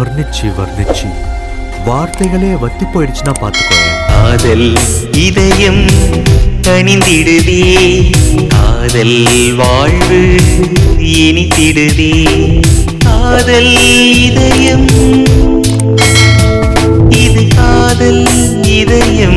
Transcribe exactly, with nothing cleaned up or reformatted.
வர்ணிச்சு வர்ணிச்சு வார்த்தைகளே வத்தி போயிடுச்சுன்னா பாத்துக்கோங்க. காதல் இதயம் கனிந்திடுதே, காதல் வாழ்வு இனித்திடுதே. காதல் இதயம், இது காதல் இதயம்.